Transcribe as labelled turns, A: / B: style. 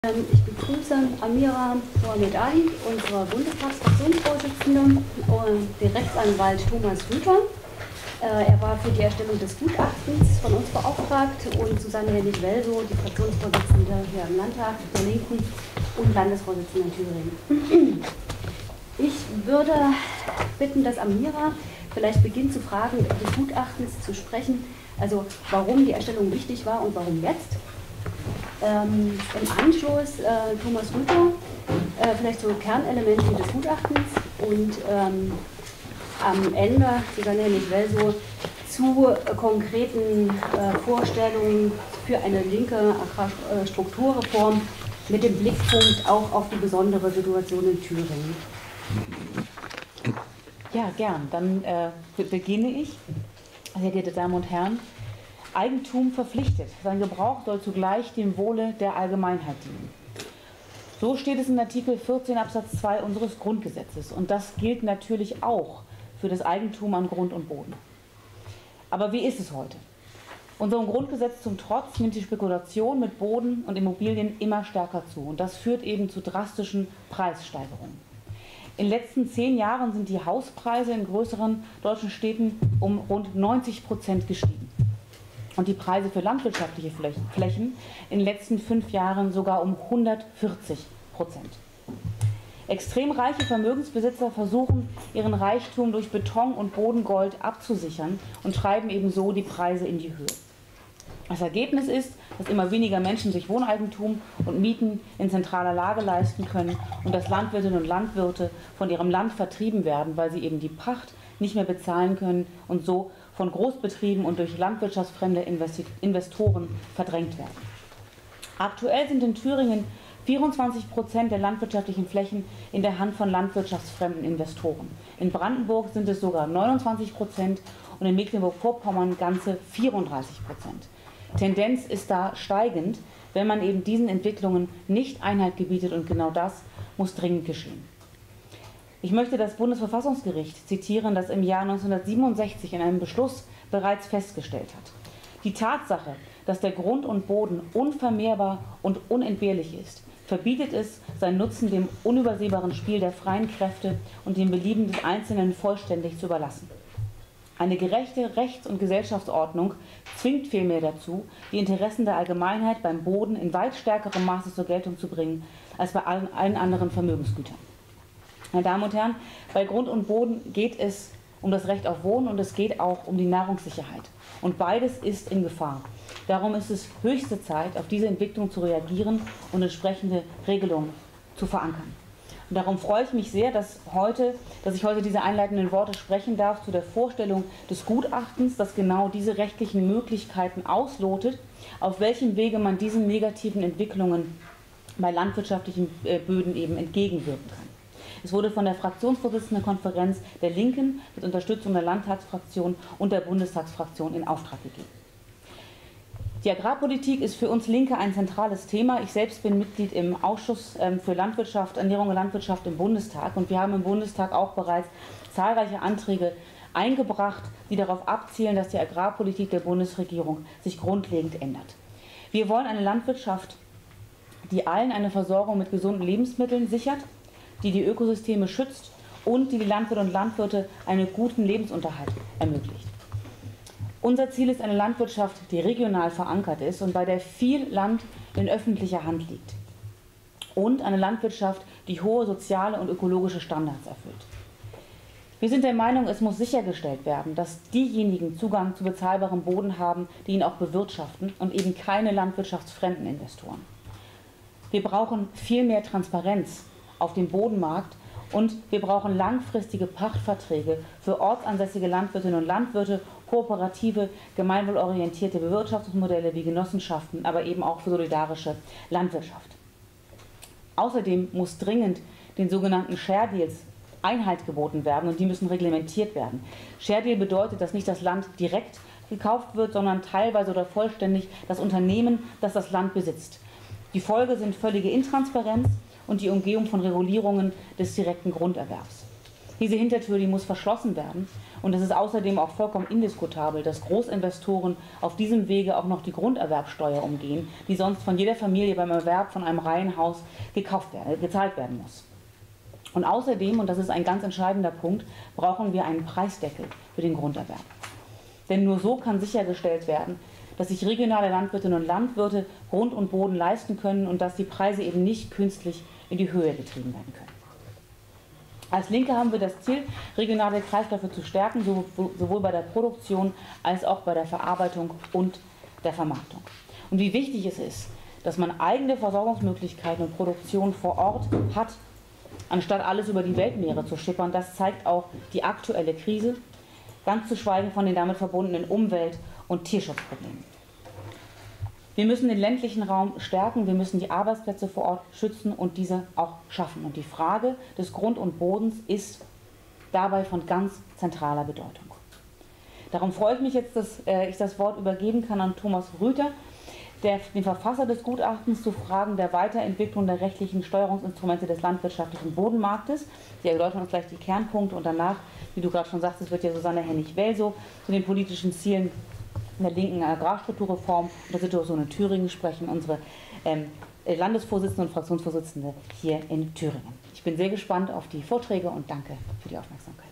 A: Ich begrüße Amira Mohamedali, unsere Bundestagsfraktionsvorsitzende, und den Rechtsanwalt Thomas Rüther. Er war für die Erstellung des Gutachtens von uns beauftragt, und Susanne Hennig-Welsow, die Fraktionsvorsitzende hier im Landtag der Linken und Landesvorsitzende in Thüringen. Ich würde bitten, dass Amira vielleicht beginnt, zu Fragen des Gutachtens zu sprechen, also warum die Erstellung wichtig war und warum jetzt. Im Anschluss Thomas Rüther, vielleicht so Kernelemente des Gutachtens, und am Ende Susanne Hennig-Welsow zu konkreten Vorstellungen für eine linke Strukturreform mit dem Blickpunkt auch auf die besondere Situation in Thüringen.
B: Ja, gern. Dann beginne ich. Sehr geehrte Damen und Herren, Eigentum verpflichtet. Sein Gebrauch soll zugleich dem Wohle der Allgemeinheit dienen. So steht es in Artikel 14 Absatz 2 unseres Grundgesetzes. Und das gilt natürlich auch für das Eigentum an Grund und Boden. Aber wie ist es heute? Unserem Grundgesetz zum Trotz nimmt die Spekulation mit Boden und Immobilien immer stärker zu. Und das führt eben zu drastischen Preissteigerungen. In den letzten 10 Jahren sind die Hauspreise in größeren deutschen Städten um rund 90% gestiegen. Und die Preise für landwirtschaftliche Flächen in den letzten 5 Jahren sogar um 140%. Extrem reiche Vermögensbesitzer versuchen, ihren Reichtum durch Beton und Bodengold abzusichern und treiben ebenso die Preise in die Höhe. Das Ergebnis ist, dass immer weniger Menschen sich Wohneigentum und Mieten in zentraler Lage leisten können und dass Landwirtinnen und Landwirte von ihrem Land vertrieben werden, weil sie eben die Pacht nicht mehr bezahlen können und so von Großbetrieben und durch landwirtschaftsfremde Investoren verdrängt werden. Aktuell sind in Thüringen 24% der landwirtschaftlichen Flächen in der Hand von landwirtschaftsfremden Investoren. In Brandenburg sind es sogar 29% und in Mecklenburg-Vorpommern ganze 34%. Tendenz ist da steigend, wenn man eben diesen Entwicklungen nicht Einhalt gebietet, und genau das muss dringend geschehen. Ich möchte das Bundesverfassungsgericht zitieren, das im Jahr 1967 in einem Beschluss bereits festgestellt hat: Die Tatsache, dass der Grund und Boden unvermehrbar und unentbehrlich ist, verbietet es, seinen Nutzen dem unübersehbaren Spiel der freien Kräfte und dem Belieben des Einzelnen vollständig zu überlassen. Eine gerechte Rechts- und Gesellschaftsordnung zwingt vielmehr dazu, die Interessen der Allgemeinheit beim Boden in weit stärkerem Maße zur Geltung zu bringen als bei allen anderen Vermögensgütern. Meine Damen und Herren, bei Grund und Boden geht es um das Recht auf Wohnen und es geht auch um die Nahrungssicherheit. Und beides ist in Gefahr. Darum ist es höchste Zeit, auf diese Entwicklung zu reagieren und entsprechende Regelungen zu verankern. Und darum freue ich mich sehr, dass ich heute diese einleitenden Worte sprechen darf zu der Vorstellung des Gutachtens, das genau diese rechtlichen Möglichkeiten auslotet, auf welchem Wege man diesen negativen Entwicklungen bei landwirtschaftlichen Böden eben entgegenwirken kann. Es wurde von der Fraktionsvorsitzendenkonferenz der Linken mit Unterstützung der Landtagsfraktion und der Bundestagsfraktion in Auftrag gegeben. Die Agrarpolitik ist für uns Linke ein zentrales Thema. Ich selbst bin Mitglied im Ausschuss für Landwirtschaft, Ernährung und Landwirtschaft im Bundestag, und wir haben im Bundestag auch bereits zahlreiche Anträge eingebracht, die darauf abzielen, dass die Agrarpolitik der Bundesregierung sich grundlegend ändert. Wir wollen eine Landwirtschaft, die allen eine Versorgung mit gesunden Lebensmitteln sichert, die die Ökosysteme schützt und die Landwirte und Landwirte einen guten Lebensunterhalt ermöglicht. Unser Ziel ist eine Landwirtschaft, die regional verankert ist und bei der viel Land in öffentlicher Hand liegt. Und eine Landwirtschaft, die hohe soziale und ökologische Standards erfüllt. Wir sind der Meinung, es muss sichergestellt werden, dass diejenigen Zugang zu bezahlbarem Boden haben, die ihn auch bewirtschaften, und eben keine landwirtschaftsfremden Investoren. Wir brauchen viel mehr Transparenz auf dem Bodenmarkt und wir brauchen langfristige Pachtverträge für ortsansässige Landwirtinnen und Landwirte, kooperative, gemeinwohlorientierte Bewirtschaftungsmodelle wie Genossenschaften, aber eben auch für solidarische Landwirtschaft. Außerdem muss dringend den sogenannten Share Deals Einhalt geboten werden, und die müssen reglementiert werden. Share Deal bedeutet, dass nicht das Land direkt gekauft wird, sondern teilweise oder vollständig das Unternehmen, das das Land besitzt. Die Folge sind völlige Intransparenz und die Umgehung von Regulierungen des direkten Grunderwerbs. Diese Hintertür, die muss verschlossen werden. Und es ist außerdem auch vollkommen indiskutabel, dass Großinvestoren auf diesem Wege auch noch die Grunderwerbsteuer umgehen, die sonst von jeder Familie beim Erwerb von einem Reihenhaus gezahlt werden muss. Und außerdem, und das ist ein ganz entscheidender Punkt, brauchen wir einen Preisdeckel für den Grunderwerb. Denn nur so kann sichergestellt werden, dass sich regionale Landwirtinnen und Landwirte Grund und Boden leisten können und dass die Preise eben nicht künstlich in die Höhe getrieben werden können. Als Linke haben wir das Ziel, regionale Kreisläufe zu stärken, sowohl bei der Produktion als auch bei der Verarbeitung und der Vermarktung. Und wie wichtig es ist, dass man eigene Versorgungsmöglichkeiten und Produktion vor Ort hat, anstatt alles über die Weltmeere zu schippern, das zeigt auch die aktuelle Krise, ganz zu schweigen von den damit verbundenen Umwelt- und Tierschutzproblemen. Wir müssen den ländlichen Raum stärken, wir müssen die Arbeitsplätze vor Ort schützen und diese auch schaffen. Und die Frage des Grund und Bodens ist dabei von ganz zentraler Bedeutung. Darum freue ich mich jetzt, dass ich das Wort übergeben kann an Thomas Rüther, den Verfasser des Gutachtens zu Fragen der Weiterentwicklung der rechtlichen Steuerungsinstrumente des landwirtschaftlichen Bodenmarktes. Sie erläutern uns gleich die Kernpunkte und danach, wie du gerade schon sagtest, wird ja Susanne Hennig-Welsow zu den politischen Zielen der linken Agrarstrukturreform und der Situation in Thüringen sprechen, unsere Landesvorsitzende und Fraktionsvorsitzende hier in Thüringen. Ich bin sehr gespannt auf die Vorträge und danke für die Aufmerksamkeit.